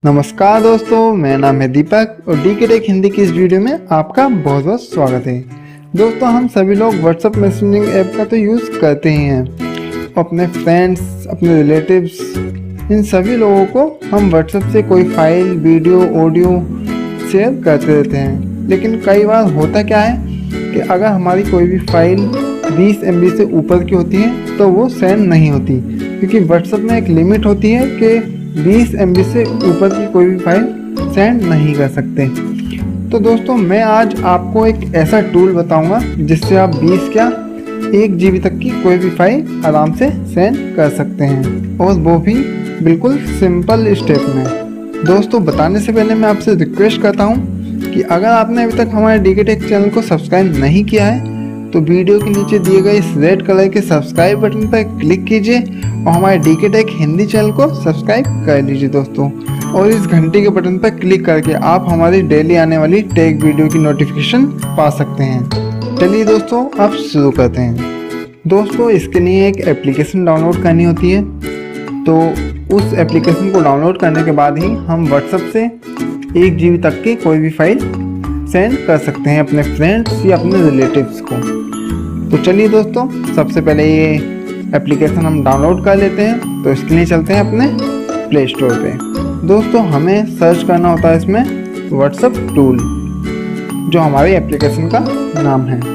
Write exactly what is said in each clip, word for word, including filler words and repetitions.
नमस्कार दोस्तों, मेरा नाम है दीपक और डी के टेक हिंदी की इस वीडियो में आपका बहुत बहुत स्वागत है। दोस्तों, हम सभी लोग व्हाट्सएप मैसेजिंग ऐप का तो यूज़ करते ही हैं। अपने फ्रेंड्स, अपने रिलेटिव्स, इन सभी लोगों को हम व्हाट्सएप से कोई फाइल, वीडियो, ऑडियो शेयर करते रहते हैं। लेकिन कई बार होता क्या है कि अगर हमारी कोई भी फाइल बीस एम बी से ऊपर की होती है तो वो सेंड नहीं होती, क्योंकि व्हाट्सएप में एक लिमिट होती है कि बीस एम बी से ऊपर की कोई भी फाइल सेंड नहीं कर सकते। तो दोस्तों, मैं आज आपको एक ऐसा टूल बताऊंगा जिससे आप बीस क्या एक जी बी तक की कोई भी फाइल आराम से सेंड कर सकते हैं, और वो भी बिल्कुल सिंपल स्टेप में। दोस्तों, बताने से पहले मैं आपसे रिक्वेस्ट करता हूं कि अगर आपने अभी तक हमारे डी के टेक चैनल को सब्सक्राइब नहीं किया है तो वीडियो के नीचे दिए गए इस रेड कलर के सब्सक्राइब बटन पर क्लिक कीजिए और हमारे D K tech Hindi channel को सब्सक्राइब कर लीजिए दोस्तों। और इस घंटी के बटन पर क्लिक करके आप हमारी डेली आने वाली टेक वीडियो की नोटिफिकेशन पा सकते हैं। चलिए दोस्तों, अब शुरू करते हैं। दोस्तों, इसके लिए एक एप्लीकेशन डाउनलोड करनी होती है। तो उस एप्लीकेशन को डाउनलोड करने के बाद ही हम व्हाट्सएप से एक जी बी तक की कोई भी फाइल सेंड कर सकते हैं अपने फ्रेंड्स या अपने रिलेटिव्स को। तो चलिए दोस्तों, सबसे पहले ये एप्लीकेशन हम डाउनलोड कर लेते हैं। तो इसके लिए चलते हैं अपने प्ले स्टोर पे। दोस्तों, हमें सर्च करना होता है इसमें व्हाट्सएप टूल, जो हमारी एप्लीकेशन का नाम है।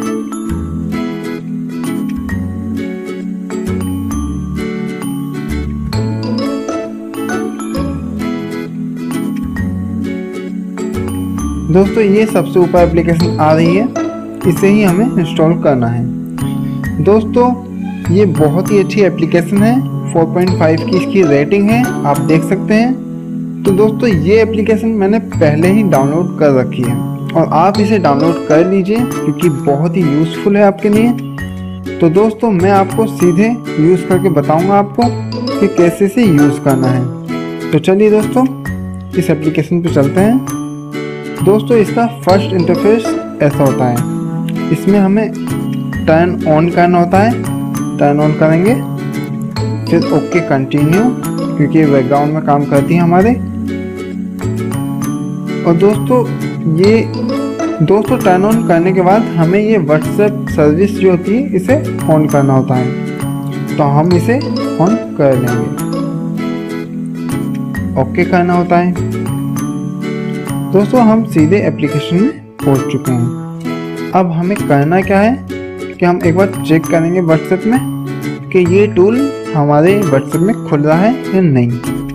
दोस्तों, ये सबसे ऊपर एप्लीकेशन आ रही है, इसे ही हमें इंस्टॉल करना है। दोस्तों, ये बहुत ही अच्छी एप्लीकेशन है, चार पॉइंट पाँच की इसकी रेटिंग है, आप देख सकते हैं। तो दोस्तों, ये एप्लीकेशन मैंने पहले ही डाउनलोड कर रखी है और आप इसे डाउनलोड कर लीजिए क्योंकि बहुत ही यूज़फुल है आपके लिए। तो दोस्तों, मैं आपको सीधे यूज़ करके बताऊंगा आपको कि कैसे से यूज़ करना है। तो चलिए दोस्तों, इस एप्लीकेशन पर चलते हैं। दोस्तों, इसका फर्स्ट इंटरफेस ऐसा होता है। इसमें हमें टर्न ऑन करना होता है। टर्न ऑन करेंगे, फिर ओके कंटिन्यू, क्योंकि बैकग्राउंड में काम करती है हमारे। और दोस्तों, ये दोस्तों टर्न ऑन करने के बाद हमें ये व्हाट्सएप सर्विस जो होती है इसे ऑन करना होता है। तो हम इसे ऑन कर लेंगे, ओके करना होता है। दोस्तों, हम सीधे एप्लीकेशन में पहुंच चुके हैं। अब हमें करना क्या है कि हम एक बार चेक करेंगे व्हाट्सएप में कि ये टूल हमारे व्हाट्सएप में खुल रहा है या नहीं।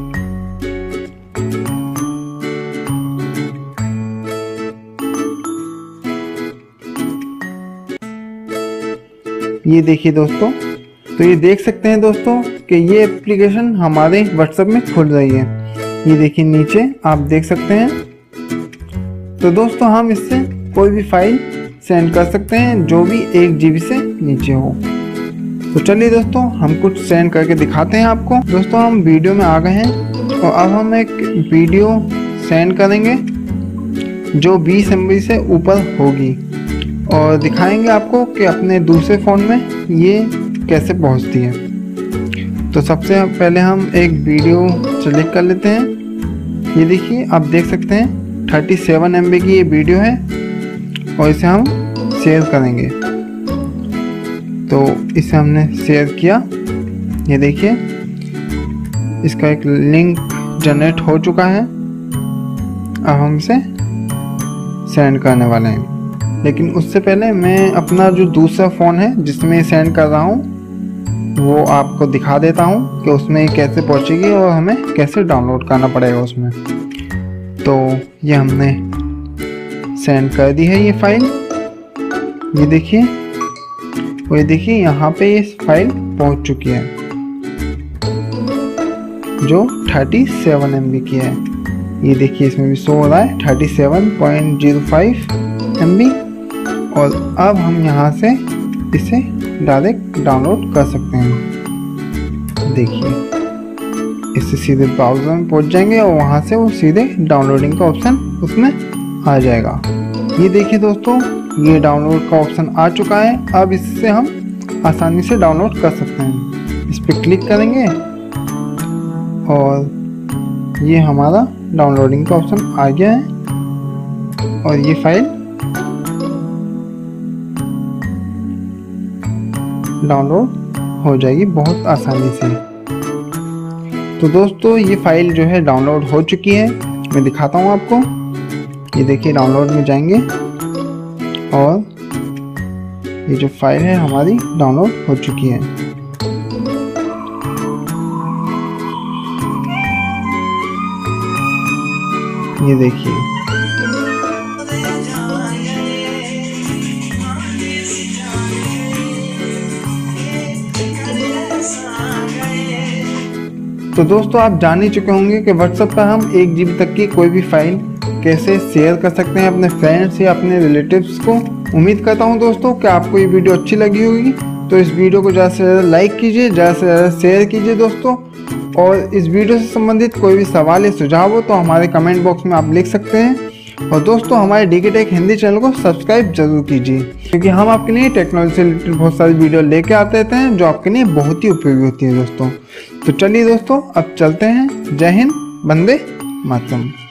ये देखिए दोस्तों, तो ये देख सकते हैं दोस्तों कि ये एप्लीकेशन हमारे व्हाट्सएप में खुल रही है। ये देखिए नीचे आप देख सकते हैं। तो दोस्तों, हम इससे कोई भी फाइल सेंड कर सकते हैं जो भी एक जी बी से नीचे हो। तो चलिए दोस्तों, हम कुछ सेंड करके दिखाते हैं आपको। दोस्तों, हम वीडियो में आ गए हैं और अब हम एक वीडियो सेंड करेंगे जो बीस एम बी से ऊपर होगी, और दिखाएंगे आपको कि अपने दूसरे फ़ोन में ये कैसे पहुंचती है। तो सबसे पहले हम एक वीडियो सेलेक्ट कर लेते हैं। ये देखिए, आप देख सकते हैं सैंतीस एम बी की ये वीडियो है और इसे हम शेयर करेंगे। तो इसे हमने शेयर किया। ये देखिए, इसका एक लिंक जनरेट हो चुका है। अब हम इसे सेंड करने वाले हैं, लेकिन उससे पहले मैं अपना जो दूसरा फ़ोन है जिसमें सेंड कर रहा हूँ वो आपको दिखा देता हूँ कि उसमें ये कैसे पहुँचेगी और हमें कैसे डाउनलोड करना पड़ेगा उसमें। तो ये हमने सेंड कर दी है ये फाइल। ये देखिए, और ये देखिए यहाँ पे ये फाइल पहुँच चुकी है जो सैंतीस एम बी की है। ये देखिए, इसमें भी शो हो रहा है सैंतीस point zero five M B. और अब हम यहाँ से इसे डायरेक्ट डाउनलोड कर सकते हैं। देखिए, इससे सीधे ब्राउज़र में पहुँच जाएंगे और वहाँ से वो सीधे डाउनलोडिंग का ऑप्शन उसमें आ जाएगा। ये देखिए दोस्तों, ये डाउनलोड का ऑप्शन आ चुका है। अब इससे हम आसानी से डाउनलोड कर सकते हैं। इस पर क्लिक करेंगे और ये हमारा डाउनलोडिंग का ऑप्शन आ गया है और ये फाइल डाउनलोड हो जाएगी बहुत आसानी से। तो दोस्तों ये फाइल जो है डाउनलोड हो चुकी है, मैं दिखाता हूँ आपको। ये देखिए डाउनलोड में जाएंगे और ये जो फाइल है हमारी डाउनलोड हो चुकी है। ये देखिए तो दोस्तों आप जान ही चुके होंगे कि व्हाट्सएप पर हम एक जीबी तक की कोई भी फाइल कैसे शेयर कर सकते हैं अपने फ्रेंड्स या अपने रिलेटिव्स को। उम्मीद करता हूं दोस्तों कि आपको ये वीडियो अच्छी लगी होगी, तो इस वीडियो को ज़्यादा से ज़्यादा लाइक कीजिए, ज़्यादा से ज़्यादा शेयर कीजिए दोस्तों। और इस वीडियो से संबंधित कोई भी सवाल या सुझाव हो तो हमारे कमेंट बॉक्स में आप लिख सकते हैं। और दोस्तों हमारे D K tech Hindi channel को सब्सक्राइब जरूर कीजिए, क्योंकि हम आपके लिए टेक्नोलॉजी से रिलेटेड बहुत सारी वीडियो लेके आते रहते हैं जो आपके लिए बहुत ही उपयोगी होती है दोस्तों। तो चलिए दोस्तों अब चलते हैं। जय हिंद, वंदे मातरम।